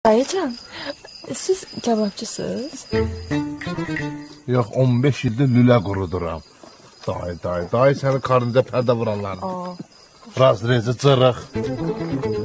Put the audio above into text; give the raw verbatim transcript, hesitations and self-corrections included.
Dayıcan, siz kebapçısınız? Yox, on beş ildir lülə quruduram. Dayı, dayı, dayı sənin karnında pərdə vuranlardır. Raz rezi cırıq.